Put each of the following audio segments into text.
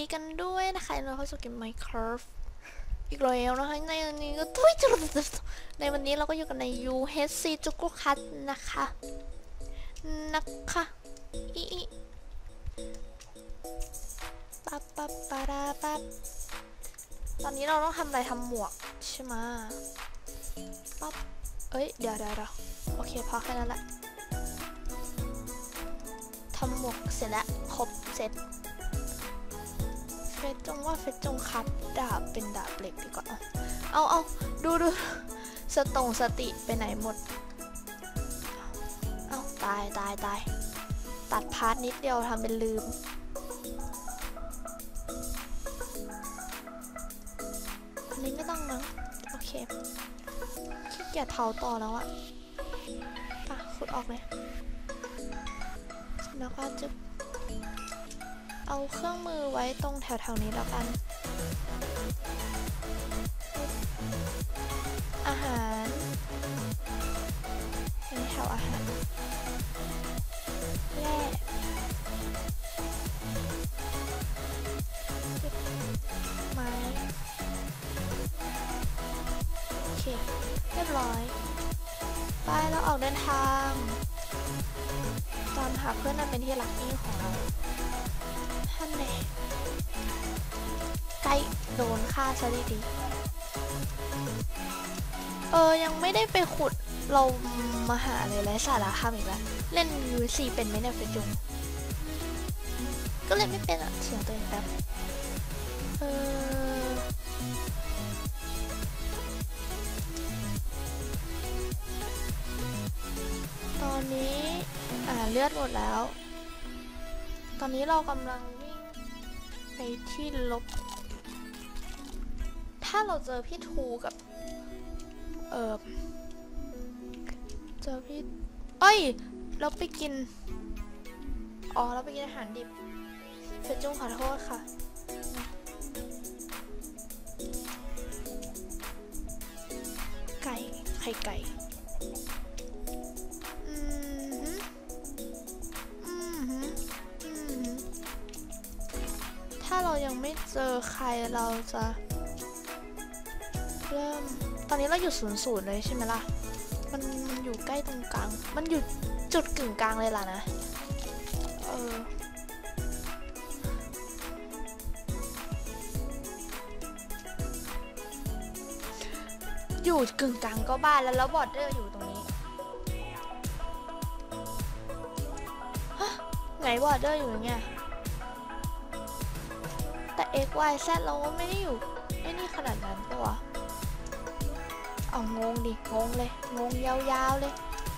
ดีกันด้วยนะคะเราเข้าสู่เกม Minecraft อีกแล้วนะคะในวันนี้ก็ในวันนี้เราก็อยู่กันใน UHC จุกุคัตนะคะอีปั๊บตอนนี้เราต้องทำอะไรทำหมวกใช่ไหมปั๊บเดี๋ยวโอเคพอแค่นั้นแหละทำหมวกเสร็จแล้วครบเสร็จเฟซจงครับดาบเป็นดาบเหล็กดีกว่าเอาดูสติไปไหนหมดตายตัดพาร์ทนิดเดียวทำเป็นลืมอันนี้ไม่ต้องนะโอเคขี้เกียจเผาต่อแล้วอะขุดออกเลยแล้วก็จะเอาเครื่องมือไว้ตรงแถวๆนี้แล้วกันอาหารในแถวอาหารแร่ไม้โอเคเรียบร้อยไปแล้วออกเดินทางตามหาเพื่อนนั่นเป็นที่รักนี่ของเราท่านแน่ใกล้โดนฆ่าซะดียังไม่ได้ไปขุดเรามาหาอะไรไร้สาระทำอีกแล้วเล่น UHC เป็นไหมเนี่ยเฟซจุงก็เล่นไม่เป็นเสียงตัวเองแป๊บตอนนี้เลือดหมดแล้วตอนนี้เรากำลังวิ่งไปที่ลบถ้าเราเจอพี่ทูกับเจอพี่เราไปกินเราไปกินอาหารดิบเฟซจุ้งขอโทษค่ะไก่ไข่ไก่ถ้าเรายังไม่เจอใครเราจะเริ่มตอนนี้เราอยู่00เลยใช่ไหมล่ะมันอยู่ใกล้ตรงกลางมันอยู่จุดกึ่งกลางเลยล่ะนะอยู่กึ่งกลางก็บ้านแล้วบอร์เดอร์อยู่ตรงนี้ไงบอร์เดอร์อยู่อย่างเงี้ยแต่ x y z เราก็ไม่ได้อยู่นี่ขนาดนั้นปะวะงงดิงงเลยงงยาวๆเลย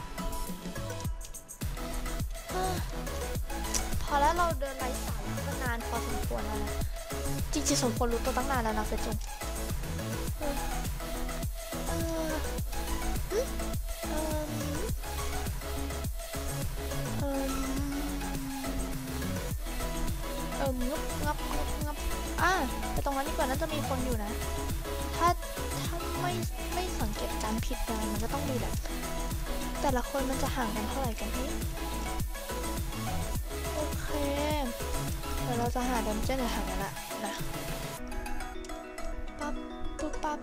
พอแล้วเราเดินไร้สาระมานานพอสมควรแล้วนะจริงๆสมควรรู้ตัวตั้งนานแล้วนะเฟซจุงงับไปตรงนั้นดีกว่าน่าจะมีคนอยู่นะถ้าไม่สังเกตการผิดยังไงมันก็ต้องมีแบบแต่ละคนมันจะห่างกันเท่าไหร่กันนี่โอเคเดี๋ยวเราจะหาดันเจี้ยนในทางนั้นแหละนะปั๊บ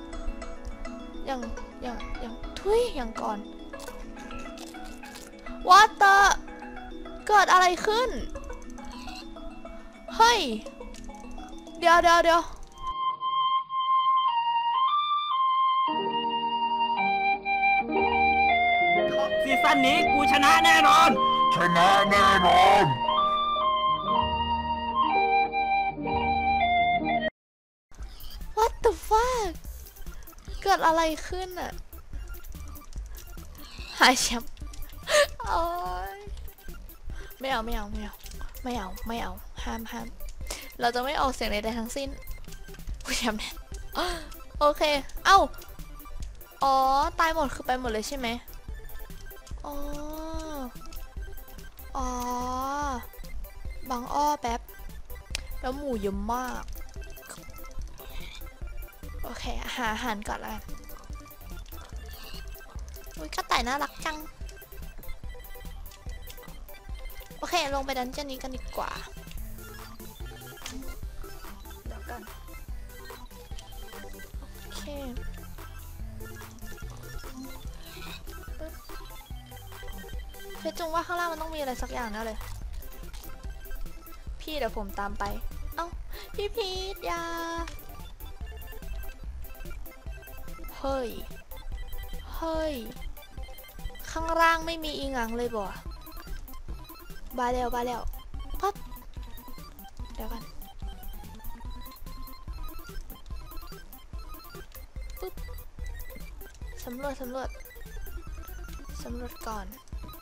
อย่างทุยอย่างก่อน What the เกิดอะไรขึ้นเฮ้ยเดี๋ยวซีซั่นนี้กูชนะแน่นอน What the fuck เกิดอะไรขึ้นอะหายแชมป์ไม่เอาห้ามเราจะไม่ออกเสียงใดๆทั้งสิ้นผู้แชมป์เนี่ยโอเคตายหมดคือไปหมดเลยใช่ไหมบางแป๊บแล้วหมูเยอะมากโอเคหาอาหารก่อนละกันกระต่ายน่ารักจังโอเคลงไปดันเจี้ยนนี้กันดีกว่าปึ๊บเฟซจุงว่าข้างล่างมันต้องมีอะไรสักอย่างแน่เลยพี่เดี๋ยวผมตามไปเอ้าพี่พีทยาเฮ้ยข้างล่างไม่มีอีงังเลยบ่บาแล้วปั๊บเดี๋ยวกันปึ๊บสำรวจก่อน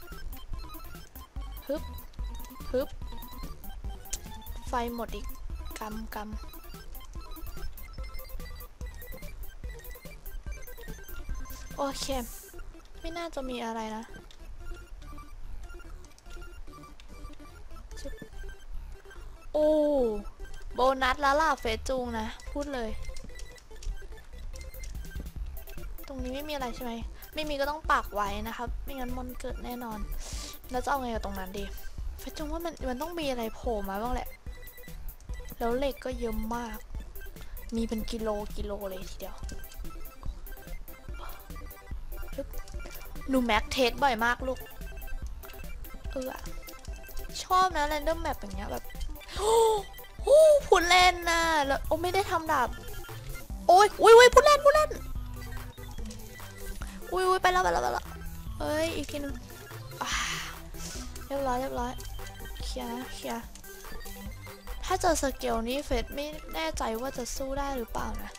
ฮึบไฟหมดอีกกำโอเคไม่น่าจะมีอะไรนะโอ้โบนัสแล้วล่ะเฟซจุงนะพูดเลยตรงนี้ไม่มีอะไรใช่ไหมไม่มีก็ต้องปักไว้นะครับไม่งั้นมอนเกิดแน่นอนแล้วจะเอาไงกับตรงนั้นดีเฟซจุงว่ามันต้องมีอะไรโผล่มาบ้างแหละแล้วเหล็กก็เยอะมากมีเป็นกิโลเลยทีเดียวหนูแม็กเทสบ่อยมากลูกชอบนะแรนดอมแมปอย่างเงี้ยแบบโอ้พูดเล่นนะแล้วโอ้ไม่ได้ทำดาบโอ้ยพูดเล่นอุ้ยไปแล้วเอ้ยอีกทีนึงเรียบร้อยเคลียร์ถ้าเจอสเกลนี้เฟสไม่แน่ใจว่าจะสู้ได้หรือเปล่านะ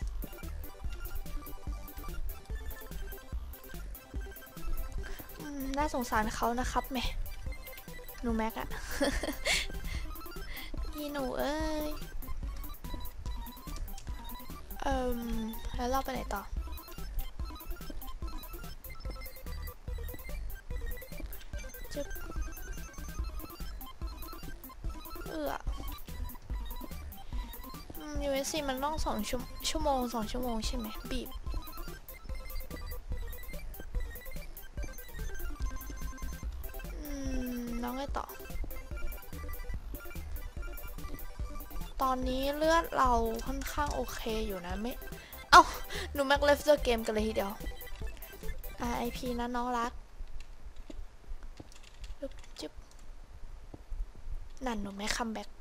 น่าสงสารเขานะครับแม่หนูแม็กอะ อีหนูเอ้ยแล้วเราไปไหนต่อจึ๊บUSC มันต้อง2 ชั่วโมงใช่ไหมบีบน้องไงต่อตอนนี้เลือดเราค่อนข้างโอเคอยู่นะไม่เอ้าหนูแม็กเลฟเจอเกมกันเลยทีเดียว RIP นะน้องรักจึ๊บนั่นหนูแม็กคัมแบ็ก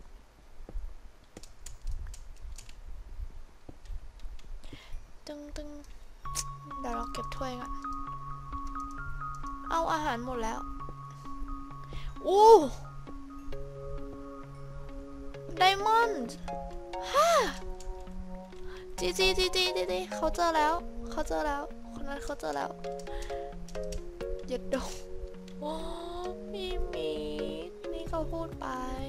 ตึงเดี๋ยวเราเก็บถ้วยก่อนเอาอาหารหมดแล้วอู้ไดมอนด์จีเขาเจอแล้วคนนั้นเขาเจอแล้วหยุดดงโอ้พี่มิกนี่เขาพูดไป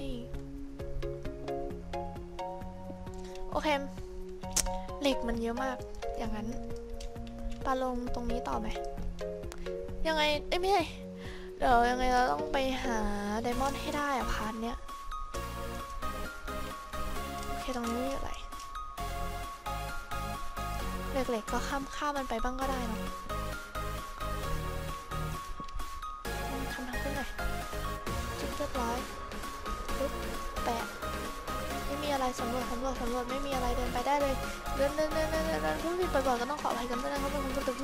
โอเคเหล็กมันเยอะมากอย่างนั้นปาลงตรงนี้ต่อไหมยังไงไม่ใช่เดี๋ยวยังไงเราต้องไปหาไดมอนด์ให้ได้อะพาร์ทเนี้ยโอเคตรงนี้ไม่มีอะไรเหล็กๆก็ข้ามมันไปบ้างก็ได้เนาะทำทางขึ้นหน่อยจุดเรียบร้อยปึ๊บแปะไม่มีอะไรสำรวจไม่มีอะไรเดินไปได้เลยเดินผู้ผิดบ่อยๆก็ต้องขออภัยกันด้วยนะครับ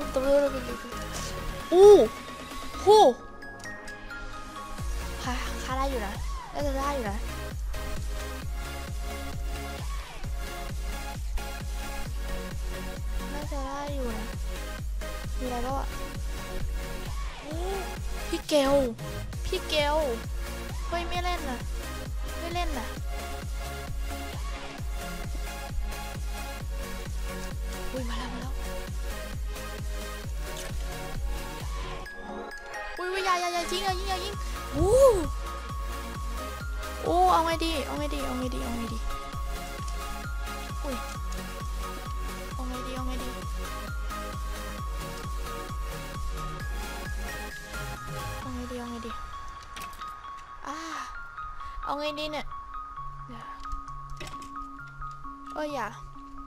อู้หูค่าได้อยู่นะน่าจะได้อยู่นะมีอะไรบ้างอะพี่เกลเฮ้ยไม่เล่นนะอุ้ยมาแล้วอุ้ยอย่ายิงโอ้เอาไงดีอุ้ยเอาไงดีเอาไงดีเอาไงดีเอาไงดีเนี่ยอย่า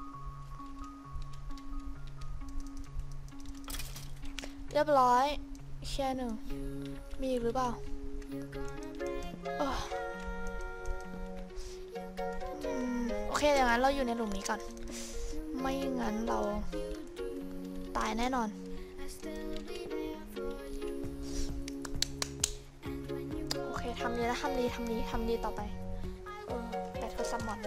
เรียบร้อยแค่หนึ่งมีอีกหรือเปล่าโอเคอย่างนั้นเราอยู่ในหลุมนี้ก่อนไม่งั้นเราตายแน่นอนโอเคทำดีแล้วทำดีต่อไปแต่โทรศัพท์หมด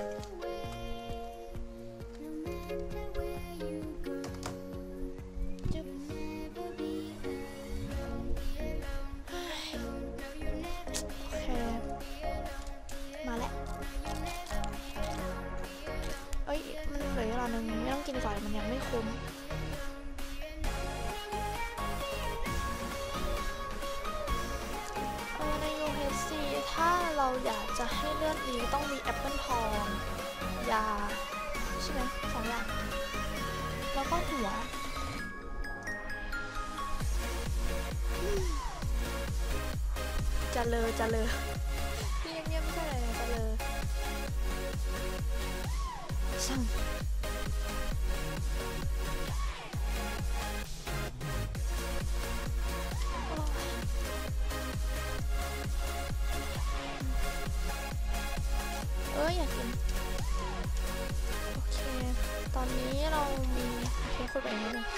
มาแล้วมันเหลือเวลานึงไม่ต้องกินก่อนมันยังไม่คุ้มใน UHC ถ้าเราอยากจะให้เลือดดีต้องมีแอปเปิลทองยาใช่ไหม2 อย่างแล้วก็หัวจะเลอพี่เงียบๆไม่ใช่อะไรจะเลอสั่งอยากกินโอเคตอนนี้เรามีโอเคคุยไปนิดนึง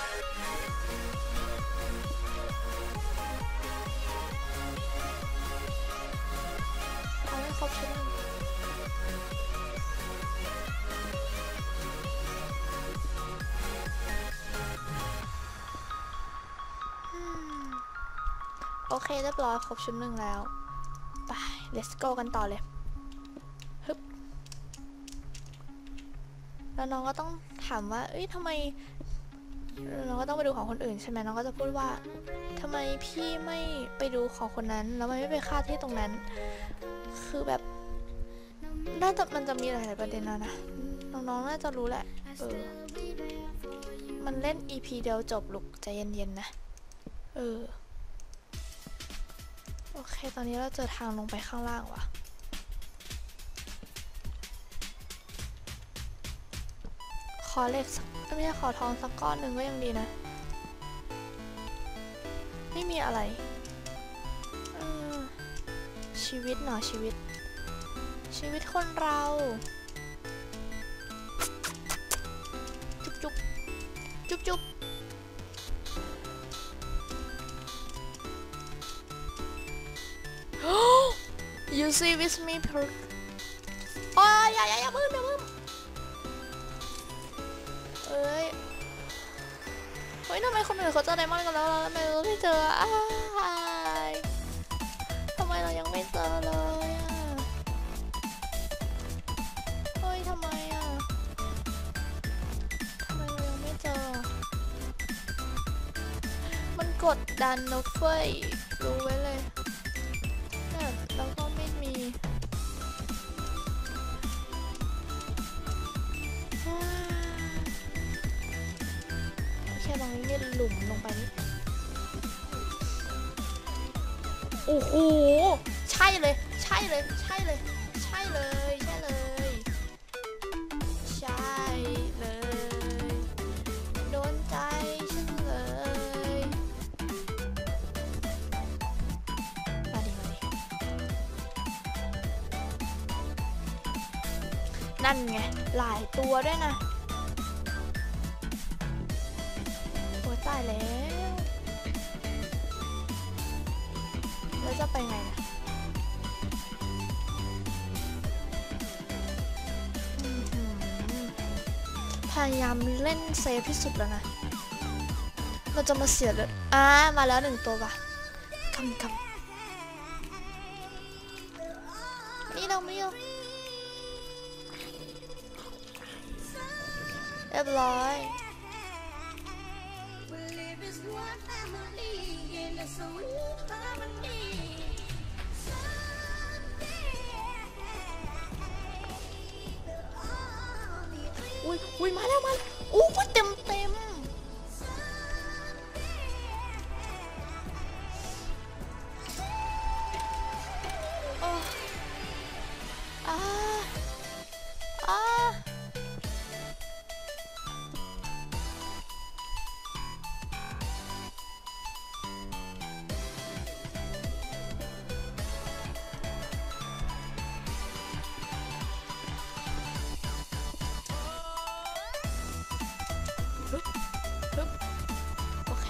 เอาให้ครบชุดนึงโอเคเรียบร้อยครบชุดนึงแล้วไป let's go กันต่อเลยฮึบแล้วน้องก็ต้องถามว่าทำไมน้องก็ต้องไปดูของคนอื่นใช่ไหมน้องก็จะพูดว่าทำไมพี่ไม่ไปดูของคนนั้นแล้วไม่ไปฆ่าที่ตรงนั้นคือแบบมันจะมีหลายๆประเด็นนะน้องๆน่าจะรู้แหละมันเล่น EP เดียวจบลูกใจเย็นๆนะโอเคตอนนี้เราเจอทางลงไปข้างล่างว่ะขอเหล็กไม่ใช่ขอทองสักก้อนหนึ่งก็ยังดีนะไม่มีอะไรชีวิตหนอชีวิตคนเราจุ๊บ You see with me per อย่าบึ้มทำไมคนอื่นเขาเจอไดมอนด์กันแล้วทำไมเราไม่เจอทำไมเรายังไม่เจอเลยทำไมเรายังไม่เจอมันกดดันนะเฟ้ยรู้ไว้เลยแล้วก็ไม่มีแค่ตรงนี้เนี่ยหลุมลงไปนี่โอ้โหใช่เลยโดนใจฉันเลยมาดินั่นไงหลายตัวด้วยนะโอ้ตายแล้วจะไปไงนะพยายามเล่นเซฟที่สุดแล้วนะเราจะมาเสียเลยมาแล้ว1 ตัวว่ะกำนี่เราไม่เอาเรียบร้อยอุ้ยมาแล้วอู้เต็ม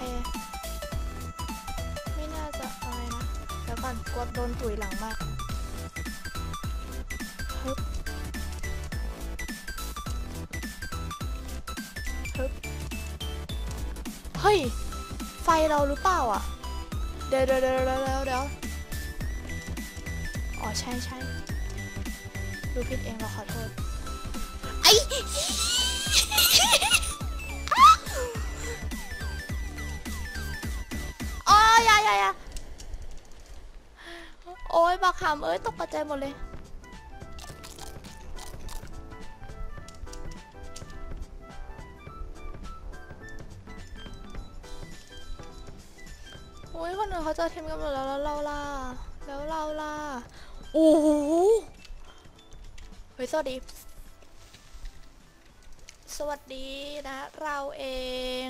ไม่น่าจะอะไรนะเดี๋ยวก่อนกดโดนตุ๋ยหลังมากฮึบฮึบเฮ้ยไฟเราหรือเปล่าอ่ะเดี๋ยวอ๋อใช่ดูผิดเองเราขอโทษไอ้อ๋ออย่าโอ้ยบักหำเอ้ยตกใจหมดเลยโอ้ยคนอื่นเขาเจอทีมกันหมดแล้วเราล่ะโอ้โหเฮ้ยสวัสดีนะเราเอง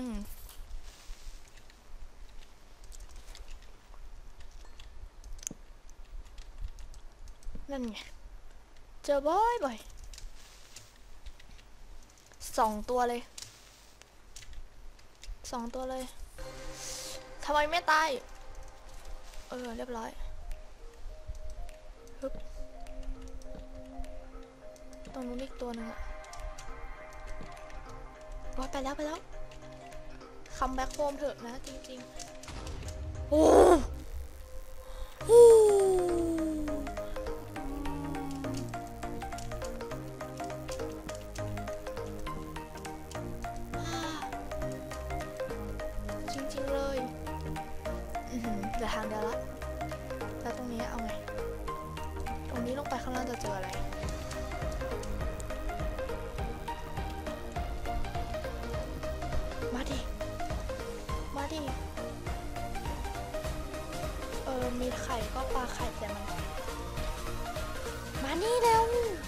นั่นไงเจอบ่อย2 ตัวเลยทำไมไม่ตายเรียบร้อยฮึบตรงนู้นอีกตัวหนึ่งอะว่าไปแล้วคัมแบ็คโฮมเถอะนะจริงๆโอ้โหจริงๆเลยเหลือทางเดียวละแล้วตรงนี้เอาไงตรงนี้ลงไปข้างล่างจะเจออะไรมาดิมีไข่ก็ปลาไข่แต่มันมานี่เร็ว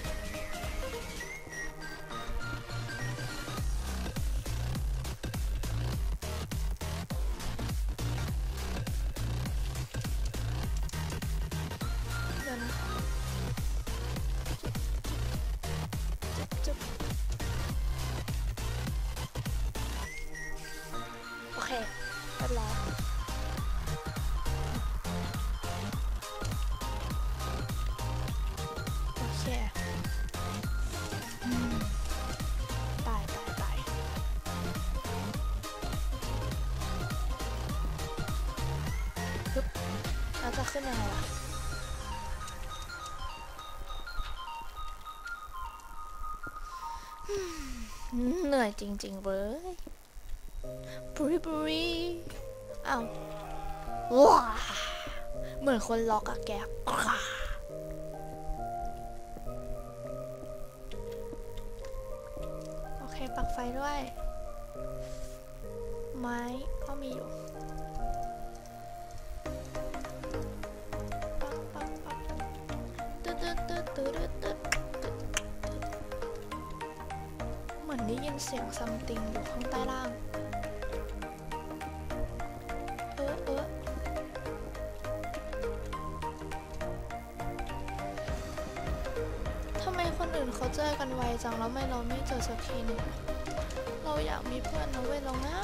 เดี๋ยวนะจุ๊บโอเคเรียบร้อยโอเคตายปึ๊บแล้วจะขึ้นยังไงล่ะเหนื่อยจริงๆเว้ยบุรีอ้าวว้าเหมือนคนล็อกอะแกโอเคปักไฟด้วยไม้ก็มีอยู่เหมือนได้ยินเสียงซัมติงอยู่ข้างใต้ล่างทำไมคนอื่นเขาเจอกันไวจังแล้วไม่เราไม่เจอสักทีหนึ่งเราอยากมีเพื่อนนะเว้ยเราเหงา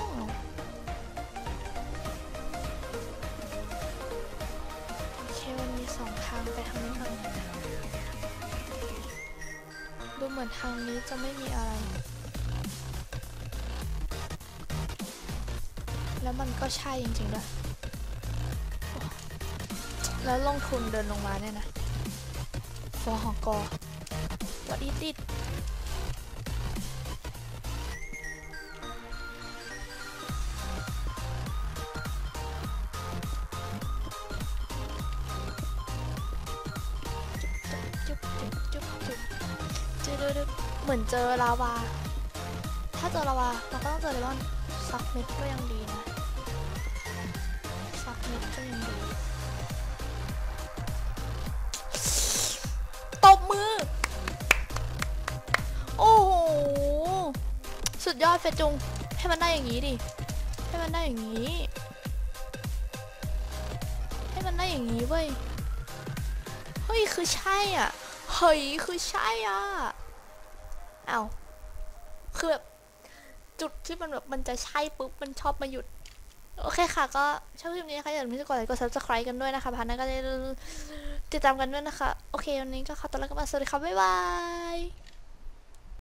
โอเคมันมี2 ทางไปทางนี้ก่อนดูเหมือนทางนี้จะไม่มีอะไรแล้วมันก็ใช่จริงๆด้วยแล้วลงทุนเดินลงมาเนี่ยนะฟอหกวัดอีติดเหมือนเจอลาวาถ้าเจอลาวาเราก็ต้องเจอเลมอนสักเม็ดก็ยังดีนะสักเม็ดก็ยังดีตบมือโอ้โหสุดยอดเฟจุงให้มันได้อย่างนี้ดิให้มันได้อย่างนี้เว้ยเฮ้ยคือใช่อ่ะคือใช่อ่ะอ้าวคือแบบจุดที่มันแบบมันจะใช่ปุ๊บมันชอบมาหยุดโอเคค่ะก็ชอบคลิปนี้นะคะอย่าลืมที่จะกดไลค์กด subscribe กันด้วยนะคะพันนั้นก็จะติดตามกันด้วยนะคะโอเควันนี้ก็ขอตัวลาไปก่อนสวัสดีค่ะบ๊ายบาย